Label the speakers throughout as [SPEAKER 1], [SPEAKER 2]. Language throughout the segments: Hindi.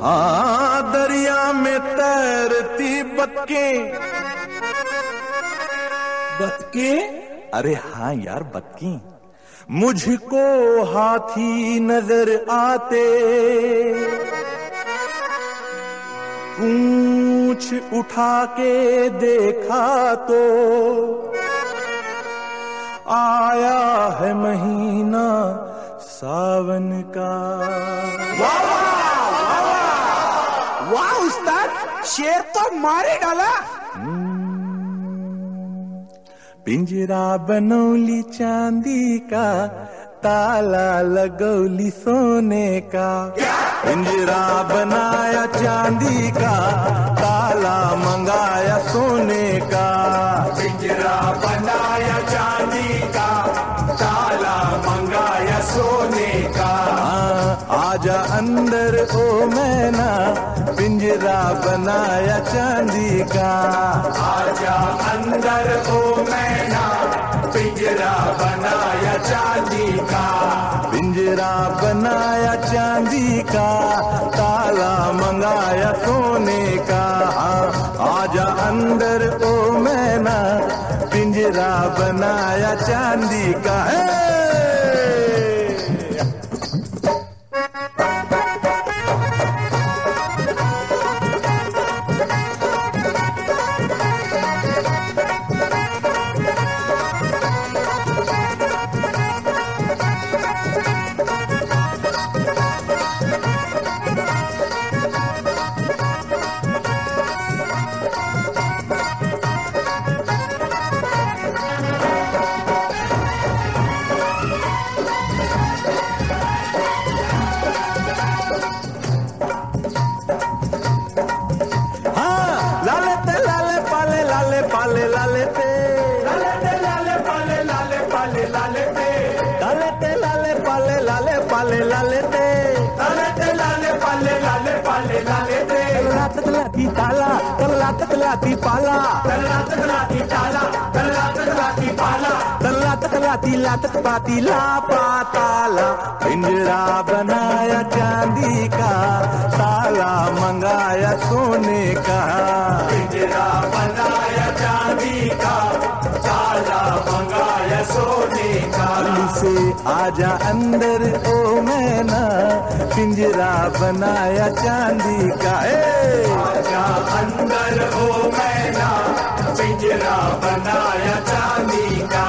[SPEAKER 1] हाँ दरिया में तैरती बतखें।
[SPEAKER 2] बतखें?
[SPEAKER 1] अरे हाँ यार बतखें। मुझको हाथी नजर आते, पूंछ उठा के देखा तो आया है महीना सावन का।
[SPEAKER 2] वाह उस्ताद, शेर तो मारे डाला।
[SPEAKER 1] पिंजरा बनौली चांदी का, ताला लगौली सोने का। पिंजरा बनाया चांदी का, ताला मंगाया सोने का।
[SPEAKER 3] पिंजरा बनाया चांदी का, ताला मंगाया सोने का।
[SPEAKER 1] आजा अंदर ओ मैना, पिंजरा बनाया चांदी का।
[SPEAKER 3] आजा अंदर ओ मैना, पिंजरा बनाया चांदी का।
[SPEAKER 1] पिंजरा बनाया चांदी का, ताला मंगाया सोने का। आजा अंदर ओ मैना, पिंजरा बनाया चांदी का। पाले लाले पे,
[SPEAKER 3] लाले ते लाले पाले लाले पाले लाले पे,
[SPEAKER 1] लाले ते लाले पाले लाले पाले लाले ते,
[SPEAKER 3] लाले ते लाले पाले लाले पाले लाले पे।
[SPEAKER 1] तल्ला तकलाती ताला, तल्ला तकलाती पाला,
[SPEAKER 3] तल्ला तकलाती ताला, तल्ला तकलाती पाला,
[SPEAKER 1] तल्ला तकलाती ला तकलाती ला पाताला। पिंजरा बनाया चांदी का, ताला मंगाया सोने का।
[SPEAKER 3] पिंजरा बनाया चांदी का, ताला मंगाया सोने का।
[SPEAKER 1] जल्दी से आजा अंदर ओ मैना, पिंजरा बनाया चांदी का।
[SPEAKER 3] आजा अंदर ओ मैना, पिंजरा बनाया चांदी का।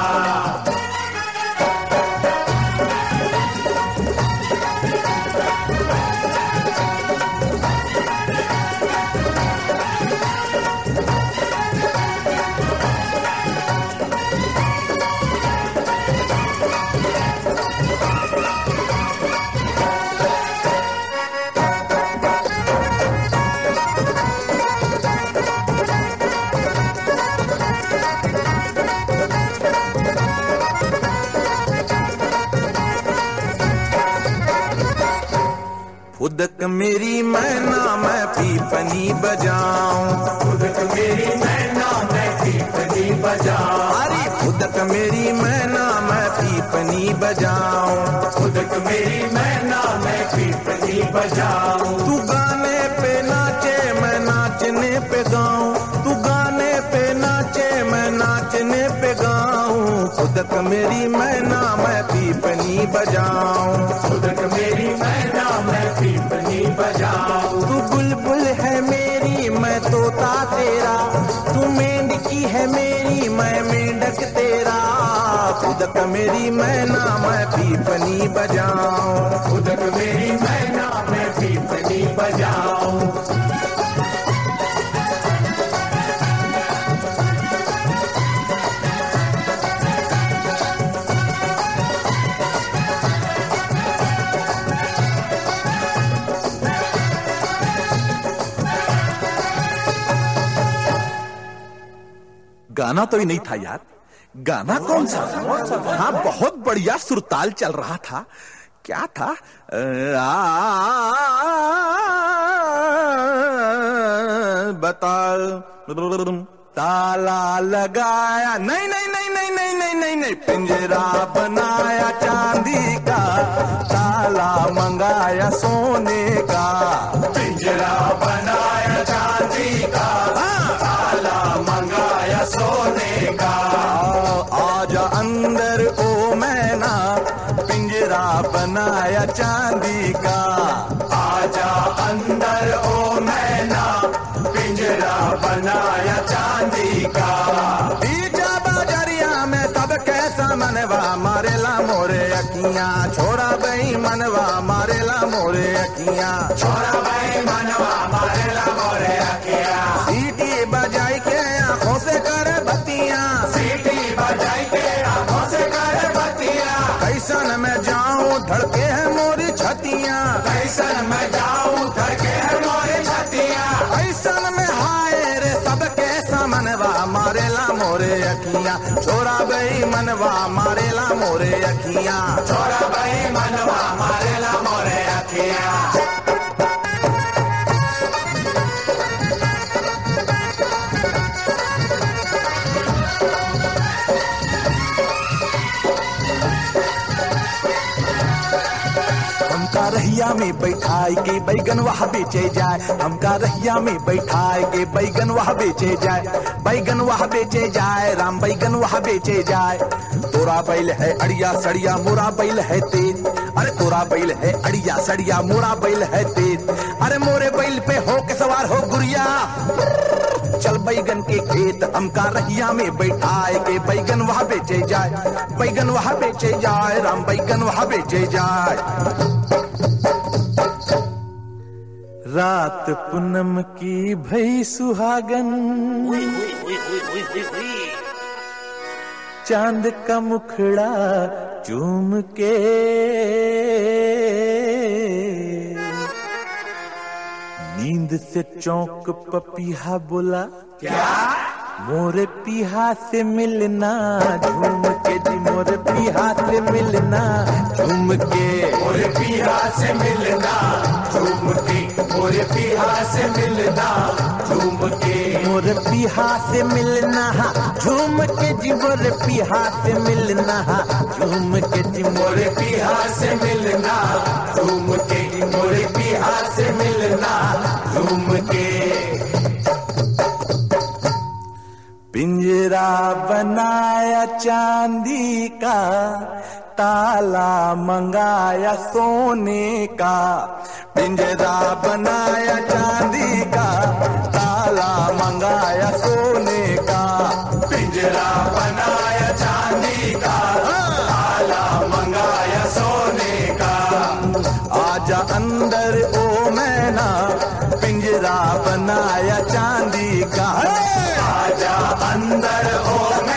[SPEAKER 1] खुदक मेरी मैना मैं पीपनी बजाऊं,
[SPEAKER 3] खुदक मेरी मैना मैं पीपनी बजाऊं।
[SPEAKER 1] अरे खुदक मेरी मैना मैं पीपनी बजाऊं।
[SPEAKER 3] खुदक मेरी मैना मैं पीपनी बजाऊं।
[SPEAKER 1] तू गाने पे नाचे मैं नाचने पे गाऊं, तू गाने पे नाचे मैं नाचने पे गाऊं। खुदक मेरी मैना मैं पीपनी बजाऊं,
[SPEAKER 3] खुदक मेरी मैना मैं पीपनी बजाऊं।
[SPEAKER 1] तू बुलबुल है मेरी मैं तोता तेरा, तू मेंढकी है मेरी मैं मेंढक तेरा। खुदक मेरी मैना मैं पीपनी बजाऊं,
[SPEAKER 3] खुदक मेरी मैना मैं पीपनी बजाऊं।
[SPEAKER 1] गाना तो ही नहीं था यार, गाना कौन सा था? हाँ बहुत बढ़िया सुरताल चल रहा था। क्या था? बता। ताला लगाया, नहीं नहीं नहीं नहीं नहीं नहीं नहीं नहीं, पिंजरा बनाया चांदी का, ताला मंगाया सोने का। चांदी का।
[SPEAKER 3] आजा अंदर ओ मैना, पिंजरा बनाया चांदी का।
[SPEAKER 1] बीजा बाजरिया में सब कैसा मनवा मारेला मोरे अखियां, छोरा बई मनवा मारेला मोरे अखियां।
[SPEAKER 3] छोरा भाई मनवा मारेला मोरे अखिया।
[SPEAKER 1] सीटी बजाई के आंखों से करे बत्तियां,
[SPEAKER 3] सीटी बजाई के आंखों से करे बत्तियां।
[SPEAKER 1] कैसन में जाऊं धड़के है मोरी छतियां,
[SPEAKER 3] कैसन मैं जाऊं धड़के है मोरे छतियां।
[SPEAKER 1] ऐसन में हाय रे सब कैसा मनवा मारेला मोरे अखियां, छोरा बई मनवा मारेला मोरे अखियां।
[SPEAKER 3] छोरा भाई मनवा मारेला मोरे अखिया।
[SPEAKER 1] हमका रहिया में बैठाए के बैगन वहाँ बेचे जाए, हमका रहिया में बैठाए के बैगन वहाँ बेचे जाए, बैगन वहाँ बेचे जाए, राम बैगन वहाँ बेचे जाए। तोरा बैल है अड़िया सड़िया मोरा बैल है तेज, अरे तोरा बैल है अड़िया सड़िया मोरा बैल है तेज। अरे मोरे बैल पे हो के सवार हो गुड़िया, चल बैगन के खेत हमका रहिया में बैठाए के बैगन वहाँ बेचे जाए, बैगन वहाँ बेचे जाए, राम बैगन वहाँ बेचे जाए। रात पूनम की भई सुहागन, चांद का मुखड़ा चूम के नींद से चौंक पपीहा बोला,
[SPEAKER 3] क्या
[SPEAKER 1] मोरे पीहा से मिलना झूम के जी, मोरे पीहा से मिलना झूम के।
[SPEAKER 3] मोरे पिया से मिलना झूम के, मोरे पिया से मिलना झूम के।
[SPEAKER 1] मोरे पीहा से मिलना झूम के जी, मोरे पीहा से मिलना झूम के जी,
[SPEAKER 3] मोरे पिया से मिलना झूम के, मोरे पिया से मिलना झूम के।
[SPEAKER 1] पिंजरा बनाया चांदी का, ताला मंगाया सोने का। पिंजरा बनाया चांदी का, ताला मंगाया सोने का।
[SPEAKER 3] पिंजरा बनाया चांदी का, ताला मंगाया सोने का।
[SPEAKER 1] आजा अंदर ओ मैना, पिंजरा बनाया चांदी का।
[SPEAKER 3] आजा अंदर ओ